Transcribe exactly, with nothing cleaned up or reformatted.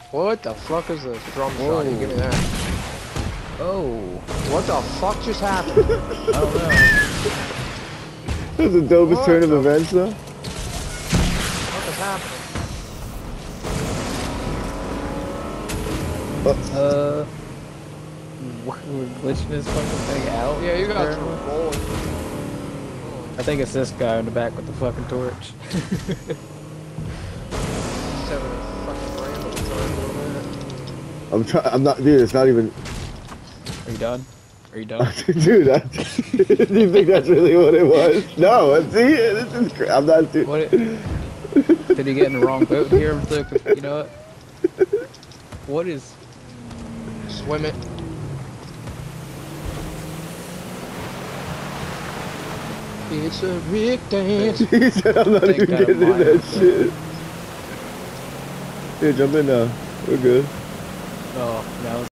What the fuck is this drum shot? You give me that. Oh. What the fuck just happened? I don't know. That's the dopest What turn of the- events, though. What is happening? Uh, we're glitching this fucking thing out. Yeah, you got to apparently. roll it. I think it's this guy in the back with the fucking torch. Seven fucking random time doing that. I'm trying. I'm not, dude. It's not even. Are you done? Are you done? Dude, I, do you think that's really what it was? No, see, this is. cra- I'm not. Dude. What? It, did he get in the wrong boat here? Look, you know what? What is? Swim it. It's a big dance. He said I'm not Take even that getting in mine. that shit. Here, jump in now. We're good. Oh, now.